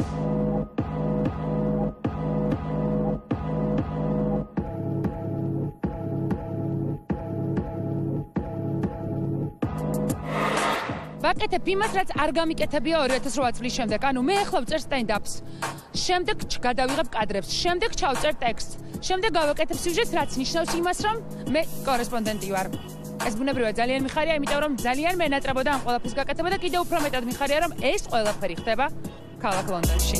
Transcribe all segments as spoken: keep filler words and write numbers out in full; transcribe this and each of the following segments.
ვაკეთებ იმას, რაც არ გამიკეთებია ორი ათას რვა წლის შემდეგ. ანუ მე ახლა ვწერ სტენდაპს. შემდეგ გადავიღებ კადრებს, შემდეგ ჩავწერ ტექსტს. შემდეგ გავაკეთებ სიუჟეტს, რაც ნიშნავს იმას, რომ მე კორესპონდენტი ვარ. ეს ბუნებრივად ძალიან მიხარია, იმიტომ რომ ძალიან მენატრებოდა ამ ყველაფრის გაკეთება და კიდევ უფრო მეტად მიხარია, რომ ეს ყველაფერი ხდება ქალაქ ლონდონში.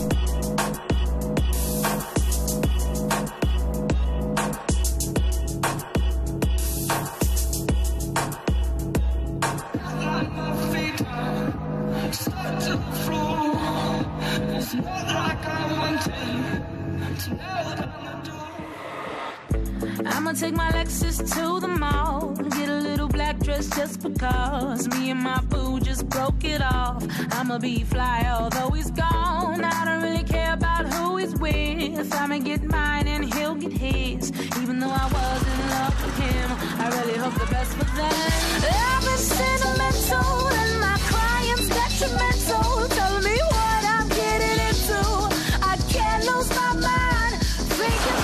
I'ma take my Lexus to the mall, get a little black dress just because me and my boo just broke it off. I'ma be fly although he's gone. I don't really care about who he's with. I'ma get mine and he'll get his. Even though I was in love with him, I really hope the best for them. I've been sentimental and my crying's detrimental. Tell me what I'm getting into. I can't lose my mind. Freaking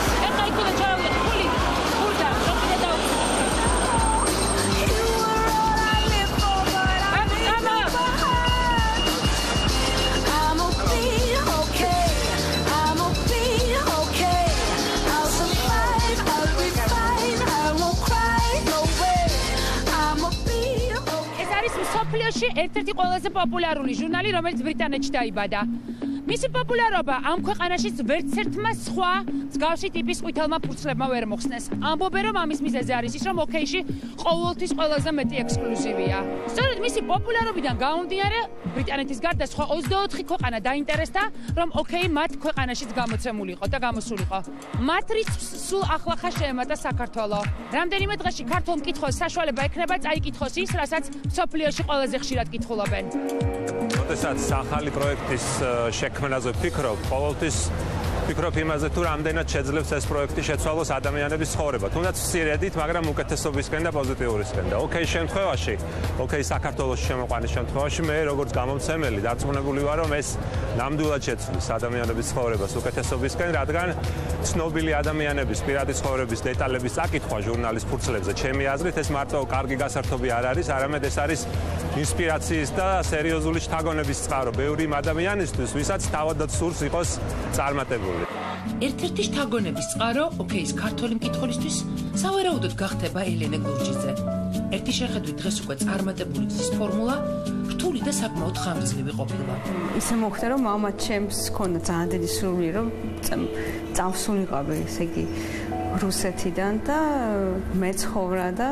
სოფლიოში ერთ-ერთი ყველაზე პოპულარული ჟურნალი, რომელიც ბრიტანეთში დაიბადა. მისი პოპულარობა ამ ქვეყანაში ვერც ერთმა სხვა მსგავსი ტიპის ყვითელმა ფურცლებმა ვერ მოხსნეს. ამბობენ, რომ ამის მიზეზი არის ის, რომ ოკეიში ყოველთვის ყველაზე მეტი ექსკლუზივია. სწორედ მისი პოპულარობიდან გამომდინარე, ბრიტანეთის გარდა სხვა ოცდაოთხი ქვეყანა დაინტერესდა, რომ ოკეი მათ ქვეყანაშიც გამოცემულიყო და გამოსულიყო. მათ რიცხვს სულ ახლახან შეემატა საქართველო. რამდენიმე დღეში ქართულ მკითხველს საშუალება ექნება წაიკითხოს ის, რასაც სოფლიოში ყველაზე ხშირად კითხულობენ. როდესაც ახალი პროექტის შექმნაზე ვფიქრობ, ყოველთვის ვფიქრობ იმაზე, თუ რამდენად შეძლებს ეს პროექტი შეცვალოს ადამიანების ცხოვრება. თუნდაც ვსირედით, მაგრამ უკეთესობისკენ და პოზიტიურისკენ. და ოკეი შემთხვევაში, ოკეი საქართველოს შემოყვანის შემთხვევაში მე როგორც გამომცემელი დარწმუნებული ვარ, რომ ეს ნამდვილად შეცვლის ადამიანების ცხოვრებას უკეთესობისკენ, რადგან ცნობილი ადამიანების პირადი ცხოვრების დეტალების წაკითხვა ჟურნალის ფურცლებზე, ჩემი აზრით, ეს მარტო კარგი გასართობი არ არის, არამედ ეს არის ინსპირაციის და სერიოზული შთაგონების წყარო ბევრი ადამიანისთვის, ვისაც თავადაც სურს იყოს წარმატებული. ერთ-ერთი შთაგონების წყარო, ოკეის ქართული მკითხველისთვის, სავარაუდოდ გახდება ელენე გურჯიძე. ერთი შეხედვით დღეს უკვე წარმატებული გზის ფორმულა რთული და საკმაოდ ხანგრძლივი ყოფილა. ისე მოხდა, რომ მამა ჩემს ჰქონდა ძალიან დიდი სურვილი, რომ წავსულიყავი, ესე იგი, რუსეთიდან და მეცხოვრა და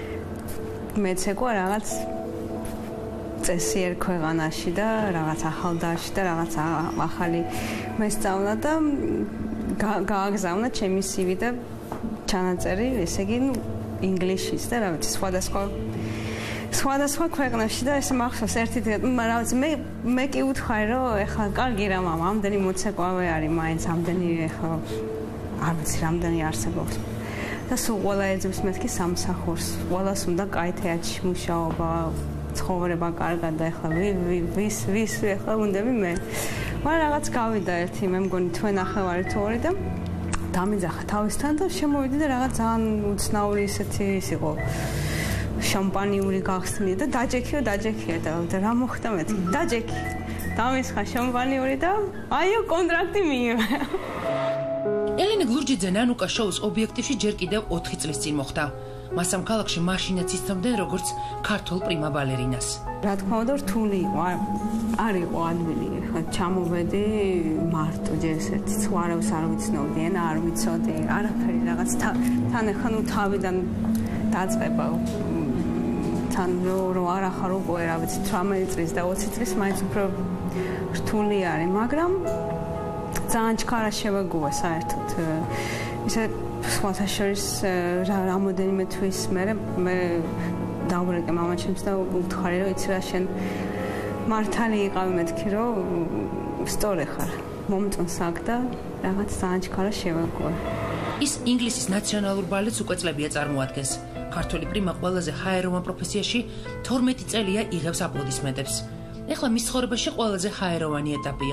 მეცეკვა რაღაც წესიერ ქვეყანაში და რაღაც ახალ დაში და რაღაც ახალი მესწავლა და გააგზავნა ჩემი სივი და ჩანაწერი, ესე იგი, ინგლისშიც და რაღაც სხვადასხვა სხვადასხვა ქვეყნებში და ესე მახსოვს ერთი რაღაც მე მე კი ვუთხარი, რომ ეხლა კარგი რა მამა, ამდენი მოცეკვავე არის, მაინც ამდენი ეხლა არ ვიცი რამდენი არსებობს. და სულ ყველა ეძებს მეთქი სამსახურს, ყველას უნდა კაი თეატრში მუშაობა, ცხოვრება კარგად და ეხლა ვის ვის ეხლა უნდები მე. მაგრამ რაღაც გავიდა ერთი მე მგონი თქვენ ახევარი თუ ორი და დამიძახა თავისთან და შემოვიდი და რაღაც ძალიან უცნაური ისეთი ის იყო შამპანიური გახსნილი და დაჯექიო დაჯექიო და რა მოხდა მეთქი დაჯექი დამისხა შამპანიური და აიო კონტრაქტი მიიღე. ელენე გურჯიძე ნანუკა შოუს ობიექტივში ჯერ კიდევ ოთხი წლის წინ მოხდა. მას ამ ქალაქში მაშინაც იცნობდნენ როგორც ქართულ პრიმა ბალერინას. რა თქმა უნდა რთული იყო, არ იყო ადვილი, ხა ჩამოვედი მარტო ჯესეთ, სხვაებს არ ვიცნობდი, ენა არ ვიცოდი, არაფერი რაღაც თან ახლა ნუ თავიდან დაწყება თან რო არ ახარ უკვე რა ვიცი თვრამეტი წლის და ოცი წლის მაინც უფრო რთული არის, მაგრამ ძალიან ჩქარა შევეგუა საერთოდ. ისე სხვათა შორის რამოდენიმე თვის მერე მე დავბრეკე მამაჩემს და ვუთხარი რომ იცი რა შენ მართალი იყავი მეთქი რომ სწორი ხარ მომწონს აქ და რაღაც ძალიან ჩქარა შევეგუა. ის ინგლისის ნაციონალურ ბალეტს უკვე წლებია წარმოადგენს. ქართული პრიმა ყველაზე ჰაეროვან პროფესიაში თორმეტი წელია იღებს აპლოდისმენტებს. ეხლა მის ცხოვრებაში ყველაზე ჰაეროვანი ეტაპია.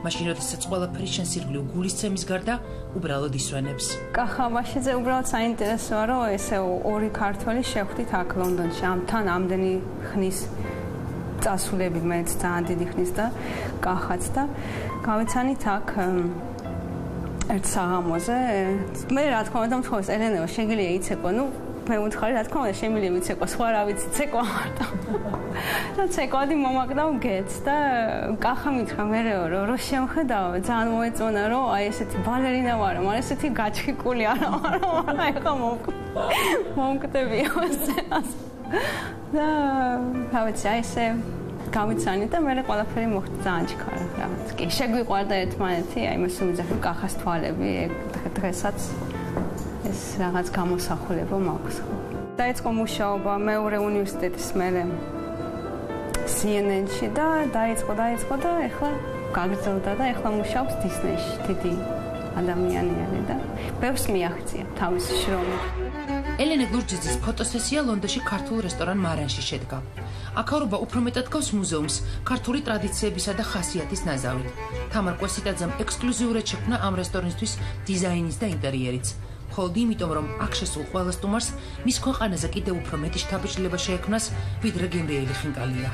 მაშინ როდესაც ყველაფერი შენს ირგვლივ გულისცემის გარდა უბრალოდ ისვენებს. კახაბაშიძე უბრალოდ საინტერესოა, რომ ესე ორი ქართველი შევხვდით აქ ლონდონში. ამთან ამდენი ხნის წასულები მეც ძალიან დიდი ხნის და კახაც და გავეცანით აქ ერთ საღამოზე. მე რა თქმა უნდა მთხოვს ელენეო შეგიძლია იცეკო, ნუ მე ვუთხარი რა თქმა უნდა შემიძლია ვიცეკო, სხვა რა ვიცი ცეკვა მარტო. და ცეკვადი მომაკდავ გეთს და კახა მითხრა მერეო რომ რო შემხედავ ძალიან მოეწონა რომ აი ესეთი ბალერინა ვარ, მაგრამ ესეთი გაჩქიკული არა ვარ, მაგრამ ეხა მომკვდებია სცენას. და რა ვიცი აი ესე გავიცანი და მე ყველაფერი მოხდა ძალიან ჩქარა რაღაც. კი შეგვიყვარდა ერთმანეთი, აი მოსუმიძახ კახას თვალები დღესაც ეს რაღაც გამოსახულება მაქვს. დაიწყო მუშაობა მეორე უნივერსიტეტის მერე C N N-ში და დაიწყო დაიწყო და ეხლა გაგრძელდა და ეხლა მუშაობს Disney-ში. დიდი ადამიანი არის და ბევრს მიაღწია თავისი შრომით. ელენე გურჯიძის ფოტოსესია ლონდონში ქართულ რესტორან მარანში შედგა. აქაურობა უფრო მეტად გავს მუზეუმს, ქართული ტრადიციებისა და ხასიათის ნაზავით. თამარ კვესიტაძემ ექსკლუზიურად შექმნა ამ რესტორნისთვის დიზაინის და ინტერიერიც. მხოლოდ იმიტომ, რომ აქ შესულ ყველა სტუმარს მის ქვეყანაზე კიდევ უფრო მეტი შთაბეჭდილება შეექმნას, ვიდრე გემრიელი ხინკალია.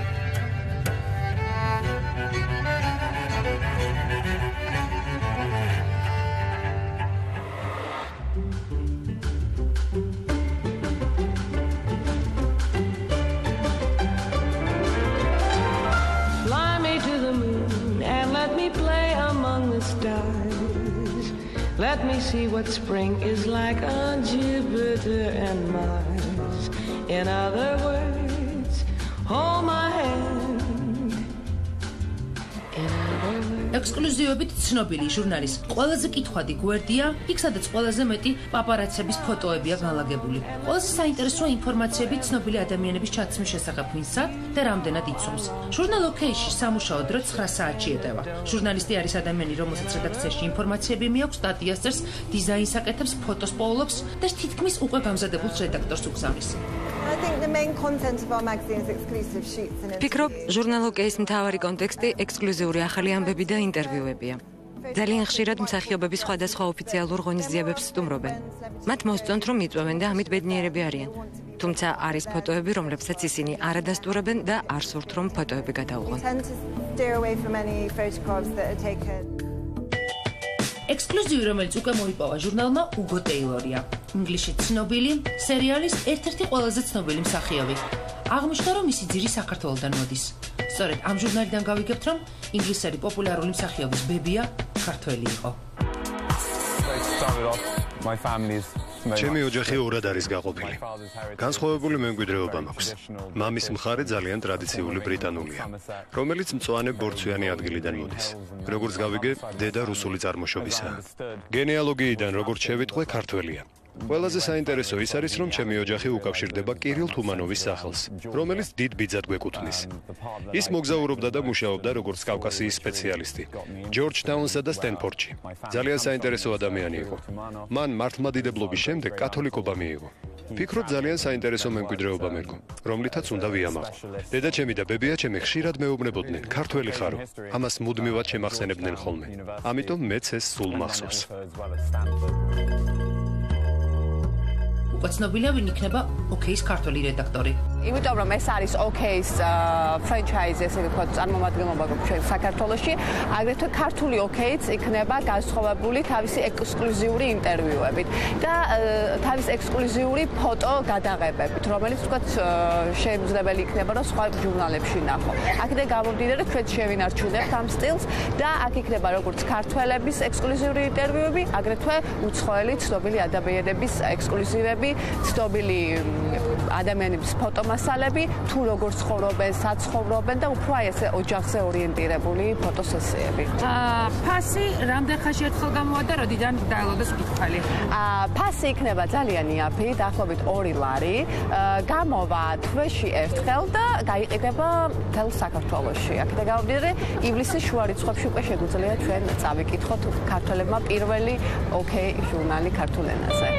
Let me see what spring is like on Jupiter and Mars. In other words, hold my hand. In other words. ექსკლუზივებით ცნობილი ჟურნალის ყველაზე კითხვადი გვერდია, იქ სადაც ყველაზე მეტი პაპარაცების ფოტოებია განლაგებული. ყველაზე საინტერესოა ინფორმაციები ცნობილი ადამიანების ჩაცმის შესახებ, ვინსად და რამდენად იცვამს. ჟურნალ OK-ში სამუშაო დრო ცხრა საათში ეტევა. ჟურნალისტი არის ადამიანი, რომელსაც რედაქციაში ინფორმაციები მიაქვს, სტატიას წერს, დიზაინს აკეთებს, ფოტოს პოულობს და თითქმის უკვე გამზადებულ რედაქტორს უგზავნის. ფიქრობ, ჟურნალ OK-ის მთავარი კონტექსტი ექსკლუზიური ახალი ამბები და ინტერვიუებია. ძალიან ხშირად მსახიობები სხვადასხვა ოფიციალურ ღონისძიებებს სტუმრობენ. მათ მოსწონთ, რომ იწვევენ და ამით ბედნიერები არიან. თუმცა არის ფოტოები, რომლებსაც ისინი არ ადასტურებენ და არ სურთ, რომ ფოტოები გადაუღონ. ექსკლუზივი, რომელიც უკვე მოიპოვა ჟურნალმა უგო ტეილორია. ინგლისში ცნობილი სერიალის ერთ-ერთი ყველაზე ცნობილი მსახიობი. აღმოჩნდა, რომ მისი ძირი საქართველოდან მოდის. სწორედ ამ ჟურნალიდან გავიგებთ, რომ ინგლისელი პოპულარული მსახიობის ბებია ქართველი იყო. ჩემი ოჯახი ორად არის გაყოფილი. განსხვავებული მემკვიდრეობა მაქვს. მამის მხარე ძალიან ტრადიციული ბრიტანულია, რომელიც მწვანე ბორცვიანი ადგილიდან მოდის. როგორც გავიგე, დედა რუსული წარმოშობისაა. გენეალოგიიდან როგორც შევიტყვე, ქართველია. ყველაზე საინტერესო ის არის, რომ ჩემი ოჯახი უკავშირდება კირილ თუმანოვის სახელს, რომელიც დიდ ბიძად გვეკუთვნის. ის მოგზაურობდა და მუშაობდა როგორც კავკასიის სპეციალისტი, ჯორჯტაუნსა და სტენფორდში. ძალიან საინტერესო ადამიანი იყო. მან მართლმადიდებლობის შემდეგ კათოლიკობა მიიღო. ფიქრობ, ძალიან საინტერესო მემკვიდრეობა მერგო, რომლითაც უნდა ვიამაყო. დედაჩემი და ბებიაჩემი ხშირად მეუბნებოდნენ, ქართველი ხარო. ამას მუდმივად შემახსენებდნენ ხოლმე. ამიტომ მეც ეს სულ მახსოვს. უკვე ცნობილია, ვინ იქნება OK-ის ქართული რედაქტორი. იმიტომ რომ ეს არის OK-ის ფრენჩაიზი, ესე ვთქვათ, წარმომადგენლობა ჩვენ საქართველოში, აგრეთვე ქართული OK-იც იქნება განსხვავებული თავისი ექსკლუზიური ინტერვიუებით და თავის ექსკლუზიური ფოტო გადაღებებით, რომელიც ვთქვათ შეუძლებელი იქნება რომ სხვა ჟურნალებში ნახო. აქედან გამომდინარე, ჩვენ შევინარჩუნებთ ამ სტილს და აქ იქნება როგორც ქართველების ექსკლუზიური ინტერვიუები, აგრეთვე უცხოელი ცნობილი ადამიანების ექსკლუზივები, ცნობილი ადამიანების ფოტომასალები, თუ როგორ ცხოვრობენ, საცხოვრობენ და უფრო აი ესე ოჯახზე ორიენტირებული ფოტოსესიები. აა ფასი რამდენ ხანში ერთხელ გამოვა და როდიდან დაელოდეს კითხველი? აა ფასი იქნება ძალიან იაფი, დაახლოებით ორი ლარი. გამოვა თვეში ერთხელ და გაიყიდება მთელ საქართველოში. აქედან გამომდინარე, ივლისის შუა რიცხვებში უკვე შეგვიძლია ჩვენ წავიკითხოთ ქართველებმა პირველი OK ჟურნალი ქართულ ენაზე.